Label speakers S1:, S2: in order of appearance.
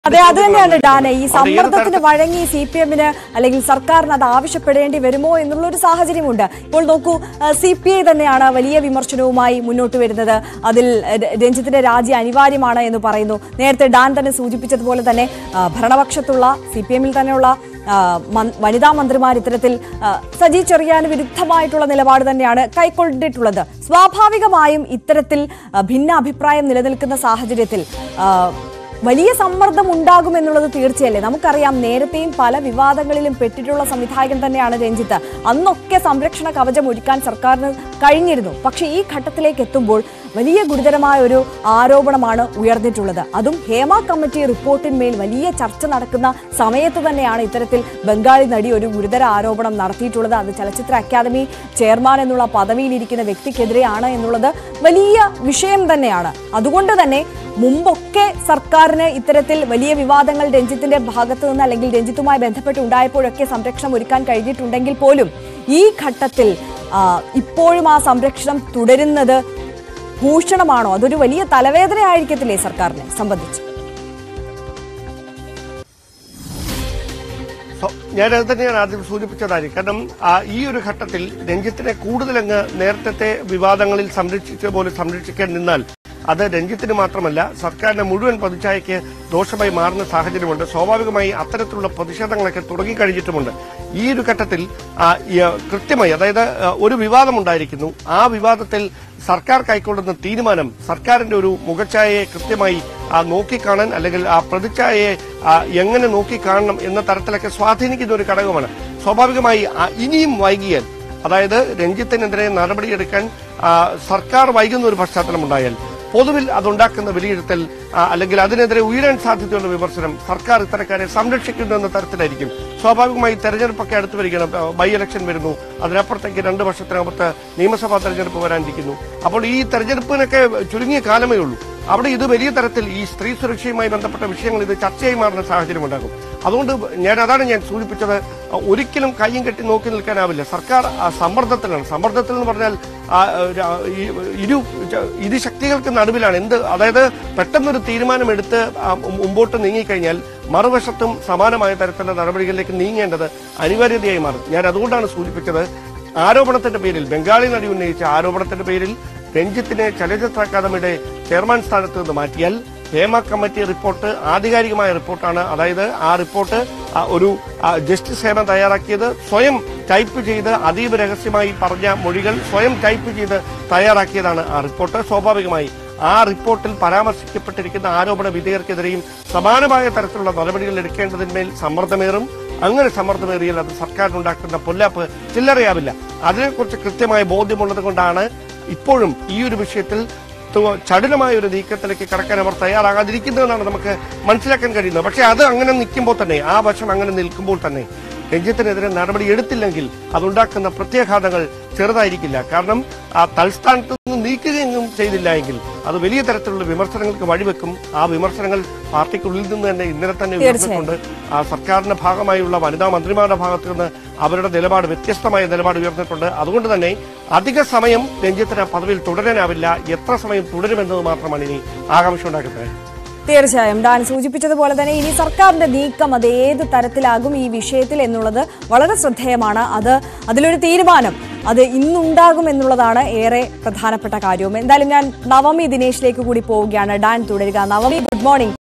S1: അതെ, അത് തന്നെയാണ് ഡാന. ഈ സമ്മർദ്ദത്തിന് വഴങ്ങി സിപിഎമ്മിന് അല്ലെങ്കിൽ സർക്കാരിന് അത് ആവശ്യപ്പെടേണ്ടി വരുമോ എന്നുള്ള ഒരു സാഹചര്യമുണ്ട്. ഇപ്പോൾ നോക്കൂ, സിപിഐ തന്നെയാണ് വലിയ വിമർശനവുമായി മുന്നോട്ട് വരുന്നത്. അതിൽ രഞ്ജിത്തിന്റെ രാജി അനിവാര്യമാണ് എന്ന് പറയുന്നു. നേരത്തെ ഡാൻ തന്നെ സൂചിപ്പിച്ചതുപോലെ തന്നെ ഭരണപക്ഷത്തുള്ള സിപിഎമ്മിൽ തന്നെയുള്ള വനിതാ മന്ത്രിമാർ ഇത്തരത്തിൽ സജി ചെറിയാന് വിരുദ്ധമായിട്ടുള്ള നിലപാട് തന്നെയാണ് കൈക്കൊണ്ടിട്ടുള്ളത്. സ്വാഭാവികമായും ഇത്തരത്തിൽ ഭിന്ന അഭിപ്രായം നിലനിൽക്കുന്ന സാഹചര്യത്തിൽ വലിയ സമ്മർദ്ദം ഉണ്ടാകുമെന്നുള്ളത് തീർച്ചയല്ലേ. നമുക്കറിയാം, നേരത്തെയും പല വിവാദങ്ങളിലും പെട്ടിട്ടുള്ള സംവിധായകൻ തന്നെയാണ് രഞ്ജിത്ത്. അന്നൊക്കെ സംരക്ഷണ കവചം ഒരുക്കാൻ സർക്കാരിന് കഴിഞ്ഞിരുന്നു. പക്ഷേ ഈ ഘട്ടത്തിലേക്ക് എത്തുമ്പോൾ വലിയ ഗുരുതരമായ ഒരു ആരോപണമാണ് ഉയർന്നിട്ടുള്ളത്. അതും ഹേമ കമ്മിറ്റി റിപ്പോർട്ടിന്മേൽ വലിയ ചർച്ച നടക്കുന്ന സമയത്ത് തന്നെയാണ് ഇത്തരത്തിൽ ബംഗാളി നടി ഒരു ഗുരുതര ആരോപണം നടത്തിയിട്ടുള്ളത്. അത് ചലച്ചിത്ര അക്കാദമി ചെയർമാൻ എന്നുള്ള പദവിയിലിരിക്കുന്ന വ്യക്തിക്കെതിരെയാണ് എന്നുള്ളത് വലിയ വിഷയം തന്നെയാണ്. അതുകൊണ്ട് തന്നെ മുമ്പൊക്കെ സർക്കാരിന് ഇത്തരത്തിൽ വലിയ വിവാദങ്ങൾ രഞ്ജിത്തിന്റെ ഭാഗത്തു നിന്ന് അല്ലെങ്കിൽ രഞ്ജിത്തുമായി ബന്ധപ്പെട്ട് ഉണ്ടായപ്പോഴൊക്കെ സംരക്ഷണം ഒരുക്കാൻ കഴിഞ്ഞിട്ടുണ്ടെങ്കിൽ പോലും ഈ ഘട്ടത്തിൽ ഇപ്പോഴും ആ സംരക്ഷണം തുടരുന്നത് ഭൂഷണമാണോ? അതൊരു വലിയ തലവേദന ആയിരിക്കത്തില്ലേ സർക്കാരിനെ സംബന്ധിച്ച്?
S2: ഞാനത് തന്നെയാണ് ആദ്യം സൂചിപ്പിച്ചതായിരിക്കും. കാരണം ഈ ഒരു ഘട്ടത്തിൽ രഞ്ജിത്തിനെ കൂടുതലങ്ങ് നേരത്തെ വിവാദങ്ങളിൽ സംരക്ഷിക്കാൻ നിന്നാൽ അത് രഞ്ജിത്തിന് മാത്രമല്ല സർക്കാരിന്റെ മുഴുവൻ പ്രതിച്ഛായയ്ക്ക് ദോഷമായി മാറുന്ന സാഹചര്യമുണ്ട്. സ്വാഭാവികമായി അത്തരത്തിലുള്ള പ്രതിഷേധങ്ങളൊക്കെ തുടങ്ങിക്കഴിഞ്ഞിട്ടുമുണ്ട്. ഈ ഒരു ഘട്ടത്തിൽ കൃത്യമായി, അതായത് ഒരു വിവാദമുണ്ടായിരിക്കുന്നു, ആ വിവാദത്തിൽ സർക്കാർ കൈക്കൊള്ളുന്ന തീരുമാനം സർക്കാരിന്റെ ഒരു മുഖച്ഛായയെ കൃത്യമായി നോക്കിക്കാണാൻ അല്ലെങ്കിൽ ആ പ്രതിച്ഛായയെ എങ്ങനെ നോക്കിക്കാണണം എന്ന തരത്തിലൊക്കെ സ്വാധീനിക്കുന്ന ഒരു ഘടകമാണ്. സ്വാഭാവികമായി ഇനിയും വൈകിയാൽ, അതായത് രഞ്ജിത്തിനെതിരെ നടപടിയെടുക്കാൻ സർക്കാർ വൈകുന്ന ഒരു പശ്ചാത്തലമുണ്ടായാൽ പൊതുവിൽ അതുണ്ടാക്കുന്ന വിലയിരുത്തൽ അല്ലെങ്കിൽ അതിനെതിരെ ഉയരാൻ സാധ്യതയുള്ള വിമർശനം സർക്കാർ ഇത്തരക്കാരെ സംരക്ഷിക്കുന്നു എന്ന തരത്തിലായിരിക്കും. സ്വാഭാവികമായി തെരഞ്ഞെടുപ്പൊക്കെ അടുത്ത് വരികയാണ്. ബൈ ഇലക്ഷൻ വരുന്നു, അതിനപ്പുറത്തേക്ക് 2 വർഷത്തിനകത്ത് നിയമസഭാ തെരഞ്ഞെടുപ്പ് വരാനിരിക്കുന്നു. അപ്പോൾ ഈ തെരഞ്ഞെടുപ്പിനൊക്കെ ചുരുങ്ങിയ കാലമേ ഉള്ളൂ. അവിടെ ഇത് വലിയ തരത്തിൽ ഈ സ്ത്രീ സുരക്ഷയുമായി ബന്ധപ്പെട്ട വിഷയങ്ങൾ ഇത് ചർച്ചയായി മാറുന്ന സാഹചര്യം ഉണ്ടാകും. അതുകൊണ്ട് അതാണ് ഞാൻ സൂചിപ്പിച്ചത്, ഒരിക്കലും കയ്യും കെട്ടി നോക്കി നിൽക്കാനാവില്ല. സർക്കാർ സമ്മർദ്ദത്തിലാണ്. സമ്മർദ്ദത്തിൽ എന്ന് പറഞ്ഞാൽ ഇരു ശക്തികൾക്ക് നടുവിലാണ്. അതായത് പെട്ടെന്നൊരു തീരുമാനമെടുത്ത് മുമ്പോട്ട് നീങ്ങിക്കഴിഞ്ഞാൽ മറുവശത്തും സമാനമായ തരത്തിലുള്ള നടപടികളിലേക്ക് നീങ്ങേണ്ടത് അനിവാര്യതയായി മാറും. ഞാൻ അതുകൊണ്ടാണ് സൂചിപ്പിച്ചത്, ആരോപണത്തിന്റെ പേരിൽ, ബംഗാളി നടി ഉന്നയിച്ച ആരോപണത്തിന്റെ പേരിൽ രഞ്ജിത്തിനെ ചലച്ചിത്ര അക്കാദമിയുടെ ചെയർമാൻ സ്ഥാനത്ത് നിന്ന് മാറ്റിയാൽ ഹേമ കമ്മിറ്റി റിപ്പോർട്ട് ആധികാരികമായ റിപ്പോർട്ടാണ്. അതായത് ആ റിപ്പോർട്ട് ഒരു ജസ്റ്റിസ് ഹേമ തയ്യാറാക്കിയത്, സ്വയം ടൈപ്പ് ചെയ്ത് അതീവ രഹസ്യമായി പറഞ്ഞ മൊഴികൾ സ്വയം ടൈപ്പ് ചെയ്ത് തയ്യാറാക്കിയതാണ് ആ റിപ്പോർട്ട്. സ്വാഭാവികമായി ആ റിപ്പോർട്ടിൽ പരാമർശിക്കപ്പെട്ടിരിക്കുന്ന ആരോപണ വിധേയർക്കെതിരെയും സമാനമായ തരത്തിലുള്ള നടപടികൾ എടുക്കേണ്ടതിന്മേൽ സമ്മർദ്ദമേറും. അങ്ങനെ സമ്മർദ്ദമേറിയാൽ അത് സർക്കാരിനുണ്ടാക്കുന്ന പൊല്ലാപ്പ് ചില്ലറയാവില്ല. അതിനെക്കുറിച്ച് കൃത്യമായ ബോധ്യമുള്ളത് കൊണ്ടാണ് ഇപ്പോഴും ഈ ഒരു വിഷയത്തിൽ ചടുലമായ ഒരു നീക്കത്തിലേക്ക് കടക്കാൻ അവർ തയ്യാറാകാതിരിക്കുന്നതെന്നാണ് നമുക്ക് മനസ്സിലാക്കാൻ കഴിയുന്നത്. പക്ഷേ അത് അങ്ങനെ നിൽക്കുമ്പോൾ തന്നെ, ആ വശം അങ്ങനെ നിൽക്കുമ്പോൾ തന്നെ രഞ്ജിത്തിനെതിരെ നടപടി എടുത്തില്ലെങ്കിൽ അതുണ്ടാക്കുന്ന പ്രത്യാഘാതങ്ങൾ ചെറുതായിരിക്കില്ല. കാരണം തൽസ്ഥാനത്ത് നിന്ന് നീക്കുകയും ചെയ്തില്ല എങ്കിൽ അത് വലിയ തരത്തിലുള്ള വിമർശനങ്ങൾക്ക് വഴിവെക്കും. ആ വിമർശനങ്ങൾ പാർട്ടിക്കുള്ളിൽ നിന്ന് തന്നെ ഇന്നലെ തന്നെ ഉയർന്നിട്ടുണ്ട്. സർക്കാരിന്റെ ഭാഗമായുള്ള വനിതാ മന്ത്രിമാരുടെ ഭാഗത്തു നിന്ന് അവരുടെ നിലപാട്, വ്യത്യസ്തമായ നിലപാട് ഉയർന്നിട്ടുണ്ട്. അതുകൊണ്ട് തന്നെ അധിക സമയം രഞ്ജിത്തിന് പദവിയിൽ തുടരാനാവില്ല. എത്ര സമയം തുടരുമെന്നത് മാത്രമാണ് ഇനി ആകാംക്ഷ ഉണ്ടാക്കുന്നത്.
S1: തീർച്ചയായും ഡാൻ സൂചിപ്പിച്ചതുപോലെ തന്നെ ഇനി സർക്കാരിന്റെ നീക്കം അത് ഏത് തരത്തിലാകും ഈ വിഷയത്തിൽ എന്നുള്ളത് വളരെ ശ്രദ്ധേയമാണ്. അതിലൊരു തീരുമാനം അത് ഇന്നുണ്ടാകും എന്നുള്ളതാണ് ഏറെ പ്രധാനപ്പെട്ട കാര്യവും. എന്തായാലും ഞാൻ നവമി ദിനേശിലേക്ക് കൂടി പോവുകയാണ്. ഡാൻ തുടരുക. Navami, good morning.